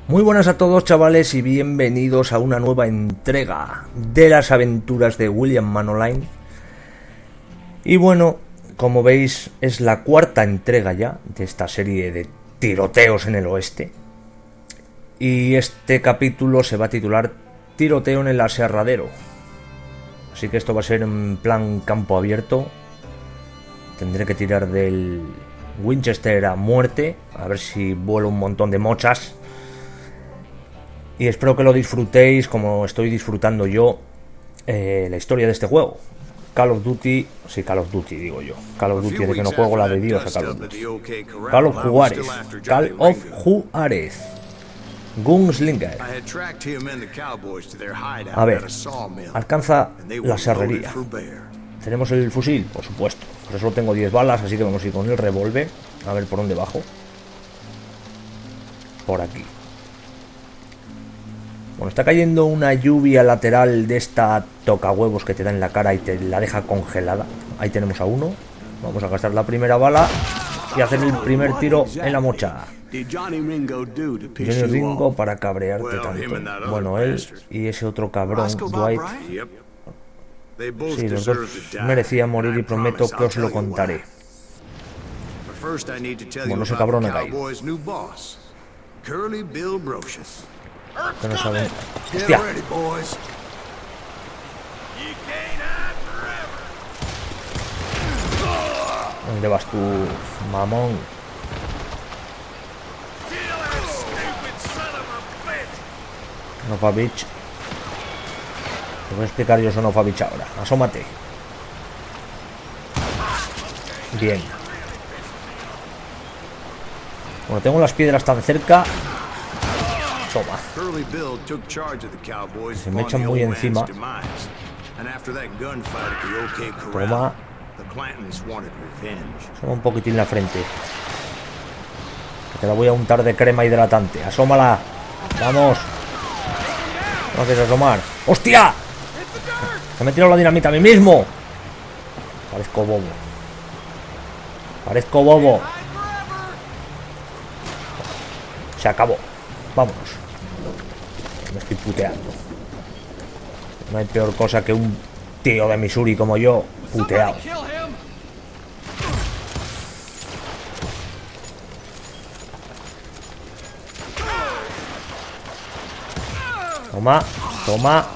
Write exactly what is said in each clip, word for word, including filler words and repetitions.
Muy buenas a todos, chavales, y bienvenidos a una nueva entrega de las aventuras de William Mann Online. Y bueno, como veis, es la cuarta entrega ya de esta serie de tiroteos en el oeste. Y este capítulo se va a titular Tiroteo en el aserradero. Así que esto va a ser en plan campo abierto. Tendré que tirar del Winchester a muerte, a ver si vuelo un montón de mochas. Y espero que lo disfrutéis como estoy disfrutando yo eh, la historia de este juego. Call of Duty, sí, Call of Duty digo yo. Call of Duty, de que no juego la de Dios a Call of Duty. Call of Juárez. Call of Juárez. Gunslinger. A ver, alcanza la serrería. Tenemos el fusil, por supuesto. Por eso tengo diez balas, así que vamos a ir con el revólver. A ver por dónde bajo. Por aquí. Bueno, está cayendo una lluvia lateral de esta tocahuevos que te da en la cara y te la deja congelada. Ahí tenemos a uno. Vamos a gastar la primera bala y hacer el primer tiro en la mocha. Johnny Ringo para cabrearte tanto. Bueno, él y ese otro cabrón, Dwight. Sí, los dos merecían morir y prometo que os lo contaré. Bueno, ese cabrón ha caído. Que no saben. ¡Hostia! ¿Dónde vas tú, mamón? Nofavich. Te voy a explicar yo eso Nofavich ahora. Asómate. Bien. Bueno, tengo las piedras tan cerca. Toma. Se me echan muy encima. Toma. Asoma un poquitín la frente. Que te la voy a untar de crema hidratante. Asómala. Vamos. No haces asomar. ¡Hostia! Se me ha tirado la dinamita a mí mismo. Parezco bobo. Parezco bobo. Se acabó. Vámonos. Me estoy puteando. No hay peor cosa que un tío de Missouri como yo puteado. Toma, toma.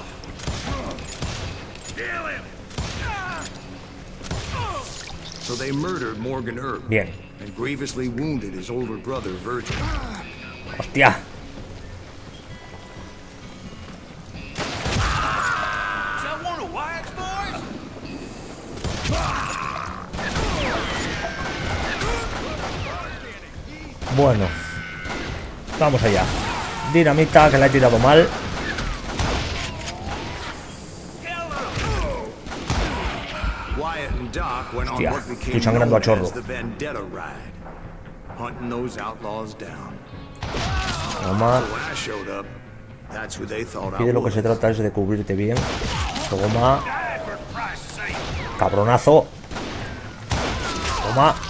Bien. Hostia. Bueno, vamos allá. Dinamita, que la he tirado mal. Hostia, estoy sangrando a chorro. Toma. Aquí de lo que se trata es de cubrirte bien. Toma. Cabronazo. Toma.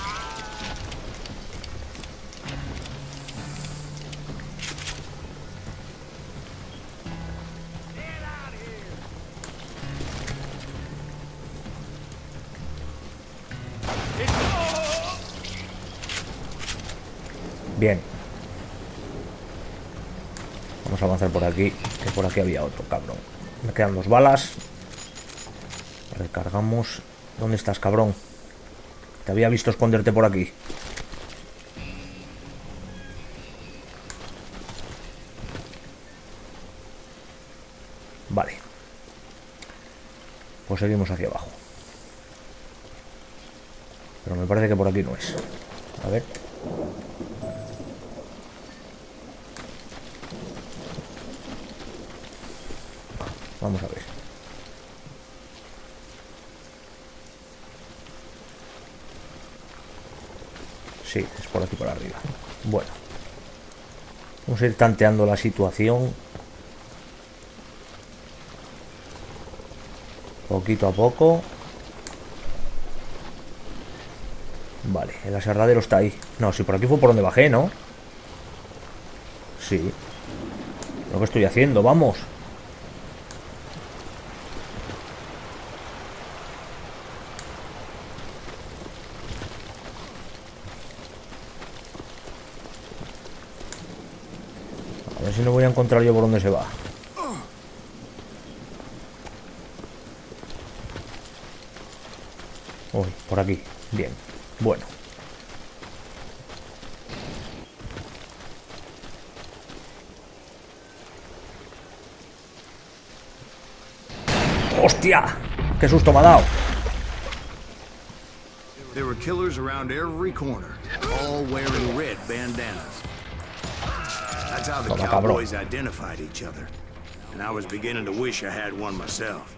Bien. Vamos a avanzar por aquí, que por aquí había otro, cabrón. Me quedan dos balas. Recargamos. ¿Dónde estás, cabrón? Te había visto esconderte por aquí. Vale. Pues seguimos hacia abajo. Pero me parece que por aquí no es. A ver. Vamos a ver. Sí, es por aquí por arriba. Bueno. Vamos a ir tanteando la situación. Poquito a poco. Vale, el aserradero está ahí. No, si por aquí fue por donde bajé, ¿no? Sí. Lo que estoy haciendo, vamos. A ver si no voy a encontrar yo por dónde se va. Uy, por aquí. Bien. Bueno. ¡Hostia! ¡Qué susto me ha dado! There were killers around every corner, all wearing red bandanas. That's how the Toma, cowboys cabrón. identified each other. And I was beginning to wish I had one myself.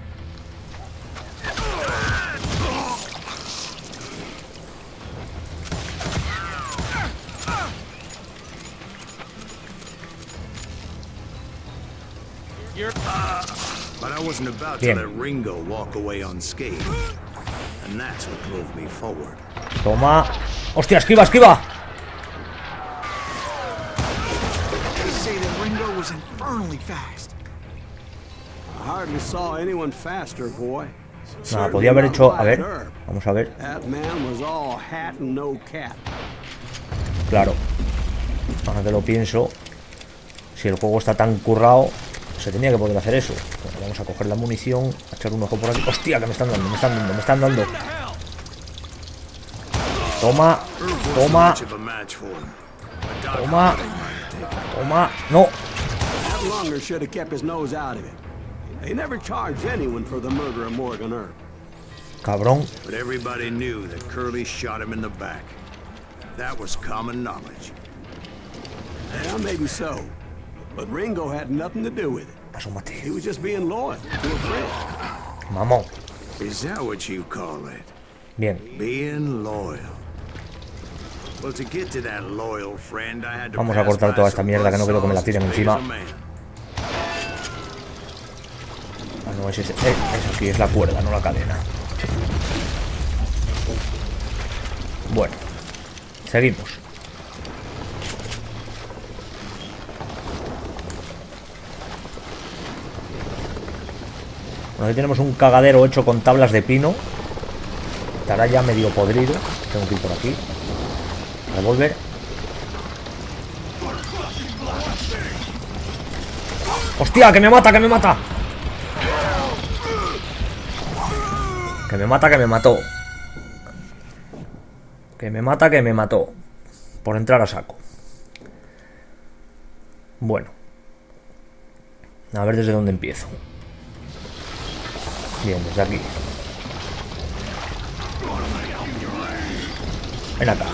But I wasn't about to Bien. let Ringo walk away unscathed. And that's what drove me forward. Toma. ¡Hostia, esquiva, esquiva! They say that Ringo was infernally fast. I hardly saw anyone faster, boy. Nada, podía haber hecho... A ver, vamos a ver. That man was all hat and no cat. Claro. Ahora que lo pienso, si el juego está tan currado, se tenía que poder hacer eso. Bueno, vamos a coger la munición, a echar un ojo por aquí. ¡Hostia, que me están dando, me están dando, me están dando! Toma, toma, toma, toma. No. That Lunger should have kept his nose out of it. They never charged anyone for the murder of Morgan Earp. Cabrón. But everybody knew that Curly shot him in the back. That was common knowledge. Yeah, maybe so. But Ringo had nothing to do with it. He Asómate. was just being loyal to a friend. Mamón. Is that what you call it? Bien. Being loyal. Well, to get to that loyal friend, I had to Vamos a pass cortar by toda esta some mierda que no quiero que me la buzzsaws tiren as big encima. as a man. Ah, no, es ese, eh, eso sí, es la cuerda, no la cadena. Bueno. Seguimos. Bueno, aquí tenemos un cagadero hecho con tablas de pino. Estará ya medio podrido. Tengo que ir por aquí. Revólver. ¡Hostia! ¡Que me mata! ¡Que me mata! Que me mata, que me mató. Que me mata, que me mató. Por entrar a saco. Bueno. A ver desde dónde empiezo. Bien, desde aquí. Ven acá.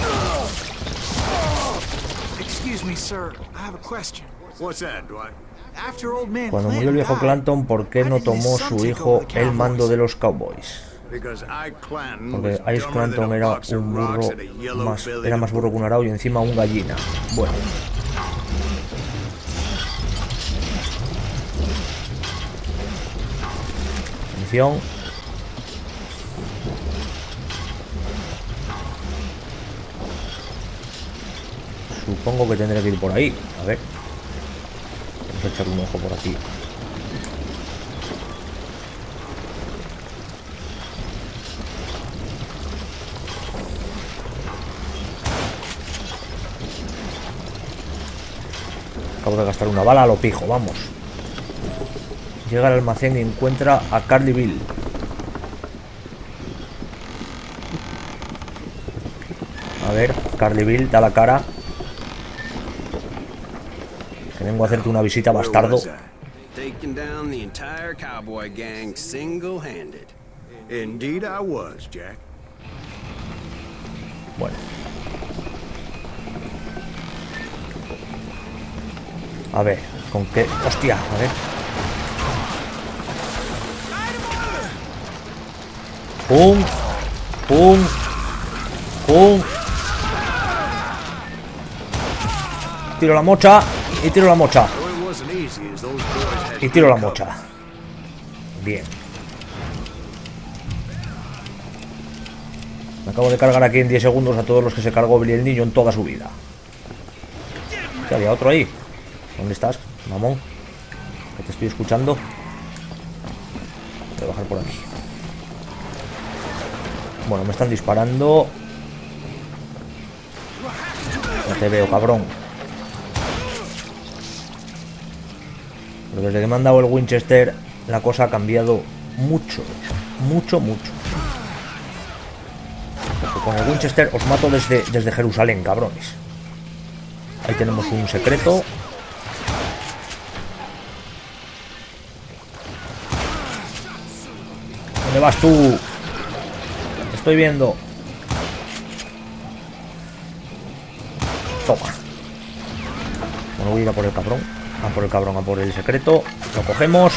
Excuse me, sir. I have a question. What's that, Dwight? After old man Cuando murió el viejo Clanton, ¿por qué no tomó su hijo el mando de los Cowboys? Because Ike Clanton Porque was Ice dumber Clanton than a era box of un rocks burro and a yellow más, belly era más burro que un arao y encima un gallina. Bueno. Munición. Supongo que tendré que ir por ahí. A ver. Vamos a echar un ojo por aquí. Acabo de gastar una bala a lo pijo, vamos. Llega al almacén y encuentra a Carly Bill. A ver, Carly Bill, da la cara. Que vengo a hacerte una visita, bastardo. Taking down the entire cowboy gang single-handed. Indeed I was, Jack. Bueno. A ver, ¿con qué? ¡Hostia! A ver. ¡Pum! ¡Pum! ¡Pum! Tiro la mocha y tiro la mocha. So it wasn't easy as those boys had Y tiro la good mocha. cover. Bien. Me acabo de cargar aquí en diez segundos a todos los que se cargó Billy el Niño en toda su vida. ¿Qué había otro ahí? ¿Dónde estás? Mamón, que te estoy escuchando. Voy a bajar por aquí. Bueno, me están disparando. No te veo, cabrón. Pero desde que me han dado el Winchester, la cosa ha cambiado mucho. Mucho, mucho. Porque con el Winchester os mato desde, desde Jerusalén, cabrones. Ahí tenemos un secreto. ¿Dónde vas tú? Te estoy viendo. Toma. Bueno, voy a ir a por el cabrón. A por el cabrón, a por el secreto. Lo cogemos.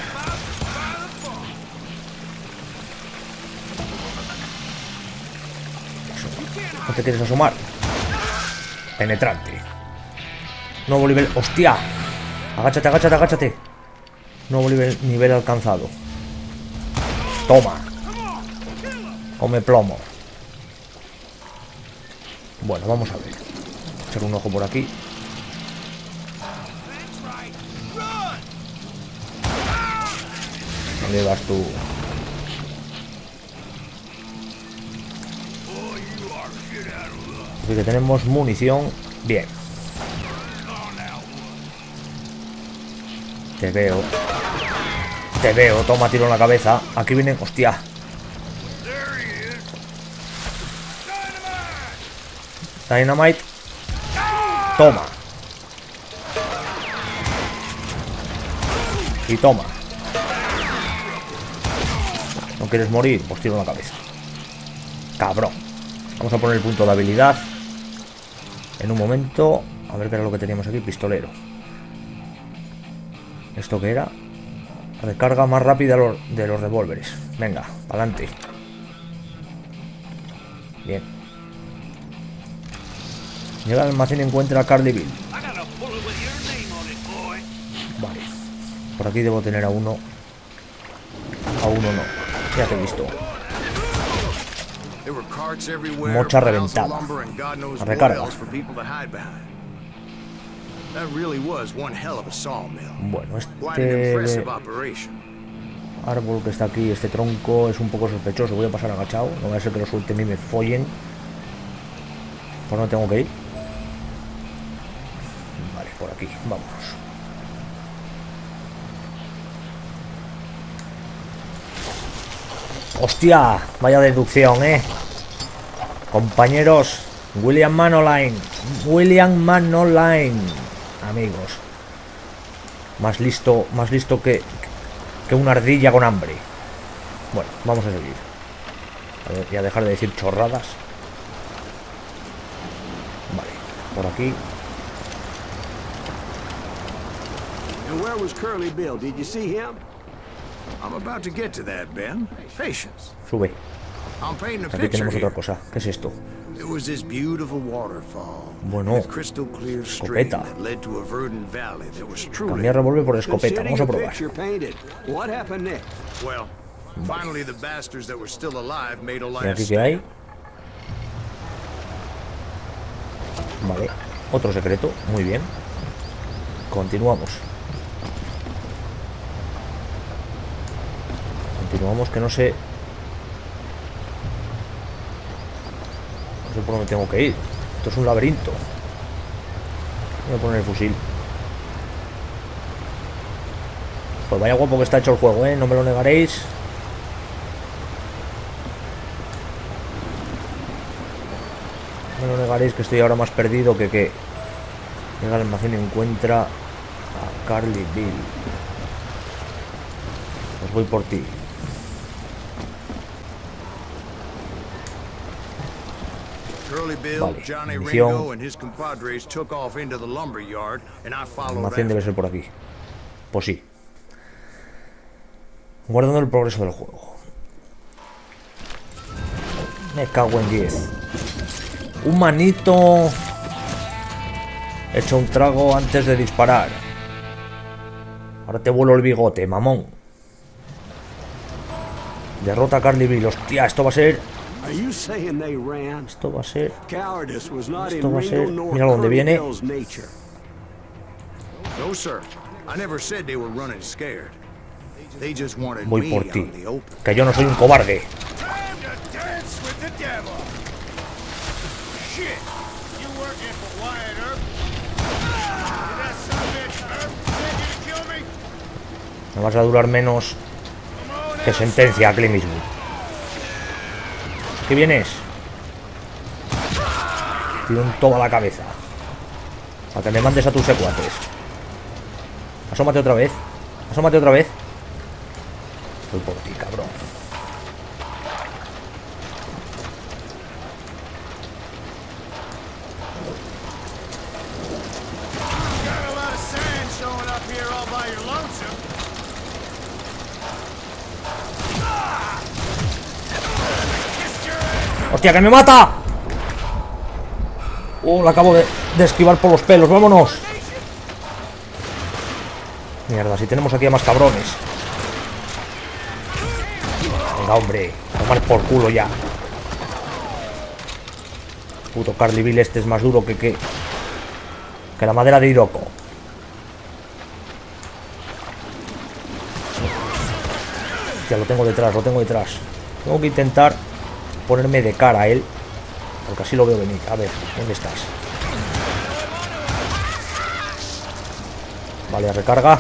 ¿No te quieres asomar? Penetrante. Nuevo nivel. ¡Hostia! Agáchate, agáchate, agáchate. Nuevo nivel, nivel alcanzado. Toma. Come plomo. Bueno, vamos a ver. Echar un ojo por aquí. ¿Dónde vas tú? Así que tenemos munición. Bien. Te veo. Te veo. Toma, tiro en la cabeza. Aquí vienen. Hostia. Dynamite. Toma. Y toma. ¿No quieres morir? Pues tiro en la cabeza. Cabrón. Vamos a poner el punto de habilidad. En un momento. A ver qué era lo que teníamos aquí. Pistolero. ¿Esto qué era? Recarga más rápida de los revólveres. Venga, para adelante. Bien. Llega al almacén y encuentra a Carly Bill. Vale. Por aquí debo tener a uno. A uno no. Ya te he visto. Mocha reventada. Recarga. Bueno, este árbol que está aquí, este tronco, es un poco sospechoso. Voy a pasar agachado. No voy a ser que lo suelten y me follen. ¿Por dónde tengo que ir? Vale, por aquí. Vámonos. ¡Hostia! Vaya deducción, ¿eh? Compañeros. William Mann Online. William Mann Online. Amigos. Más listo, más listo que, que una ardilla con hambre. Bueno, vamos a seguir. A ver, y a dejar de decir chorradas. Vale, por aquí. And where was Curly Bill? Did you see him? I'm about to get to that, Ben. Patience. Sube. I'm painting a Aquí picture tenemos otra here. cosa. ¿Qué es esto? It was this beautiful waterfall. Bueno, a crystal clear stream escopeta. that led to a verdant valley that was truly Cambiar revólver por escopeta. Considering Vamos a the probar. picture painted, what happened next? well. Finally, the bastards that were still alive made a ¿Y last aquí qué hay? Vale, otro secreto. Muy bien. Continuamos. Continuamos, que no sé. No sé por dónde tengo que ir. Esto es un laberinto. Voy a poner el fusil. Pues vaya guapo que está hecho el juego, ¿eh? No me lo negaréis. No me lo negaréis que estoy ahora más perdido que que llega al almacén y encuentra a Carly Bill. Pues voy por ti. Curly Bill, Vale, Johnny misión. Ringo, and his compadres took off into the lumber yard, and I El followed almacén debe after. ser por aquí. Pues sí. Guardando el progreso del juego. Me cago en diez. Un manito. He hecho un trago antes de disparar. Ahora te vuelo el bigote, mamón. Derrota a Carly Bill. Hostia, esto va a ser. Are you saying they ran? Esto va a ser. Cowardice was not Esto in va a ser- Ringo nor mira dónde Curly viene. Bill's nature. So No, sir. I never said they were running scared. They just wanted Voy me por out ti, in the open. que yo no soy un cobarde. Time to dance with the devil. Shit. You working for Wyatt Earp? Did that son of a bitch Earp send you to kill me? No vas a durar menos que sentencia a Clint Eastwood. ¿Qué vienes? Tiro un toda la cabeza. Para que me mandes a tus secuaces. Asómate otra vez. Asómate otra vez. Voy por ti, cabrón. Got a lot of sand showing up here all by your lonesome. ¡Hostia, que me mata! Uh, la acabo de, de esquivar por los pelos. ¡Vámonos! Mierda, si tenemos aquí a más cabrones. Venga, hombre. Tomar por culo ya. Puto Carly Bill este es más duro que que... Que la madera de Hiroko. Ya lo tengo detrás, lo tengo detrás. Tengo que intentar ponerme de cara a él, porque así lo veo venir. A ver, ¿dónde estás? Vale, recarga.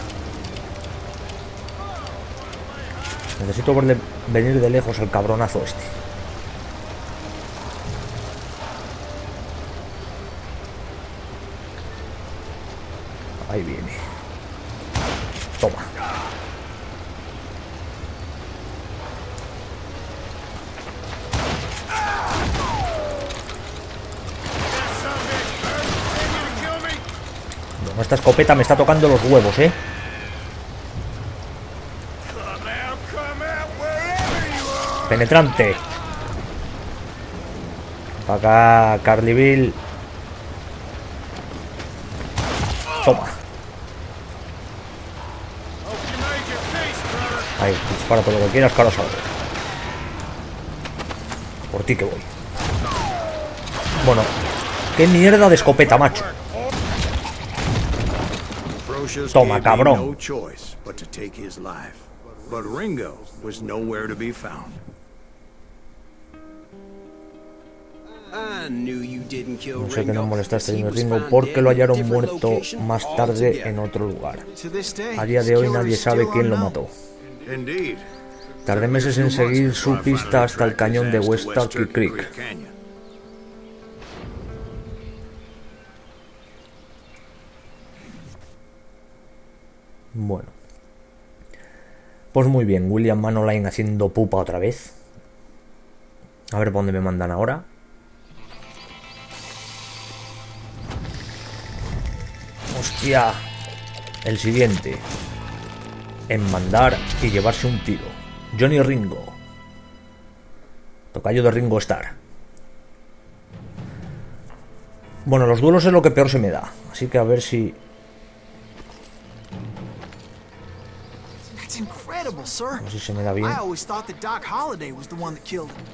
Necesito verle venir de lejos al cabronazo este. Ahí viene. Toma. Bueno, esta escopeta me está tocando los huevos, ¿eh? Penetrante. Para acá, Carly Bill. Toma. Ahí, dispara todo lo que quieras, que ahora salgo. Por ti que voy. Bueno, qué mierda de escopeta, macho. Toma, cabrón. But Ringo was nowhere to be found. No sé qué nos molesta este señor Ringo porque lo hallaron muerto más tarde en otro lugar. A día de hoy nadie sabe quién lo mató. Tardé meses en seguir su pista hasta el cañón de West Turkey Creek. Bueno. Pues muy bien, William Mannoline haciendo pupa otra vez. A ver por dónde me mandan ahora. Hostia. El siguiente. En mandar y llevarse un tiro. Johnny Ringo. Tocayo de Ringo Starr. Bueno, los duelos es lo que peor se me da. Así que a ver si... That's incredible, sir. A ver si se me da bien. I always thought that Doc Holliday was the one that killed him.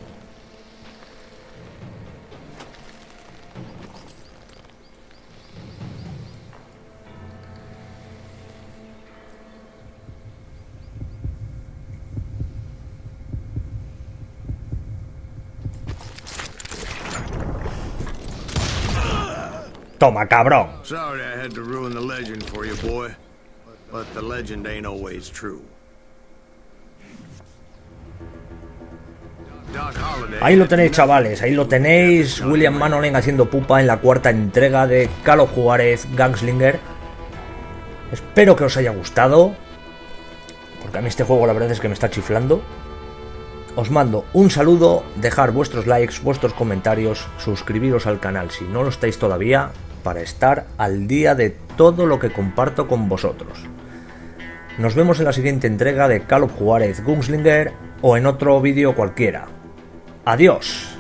Toma, cabrón. Sorry I had to ruin the legend for you, boy. But the legend ain't always true. Ahí lo tenéis, chavales, ahí lo tenéis. William Mannoline haciendo pupa en la cuarta entrega de Call of Juarez Gunslinger. Espero que os haya gustado, porque a mí este juego la verdad es que me está chiflando. Os mando un saludo, dejar vuestros likes, vuestros comentarios, suscribiros al canal si no lo estáis todavía, para estar al día de todo lo que comparto con vosotros. Nos vemos en la siguiente entrega de Call of Juarez Gunslinger o en otro vídeo cualquiera. Adiós.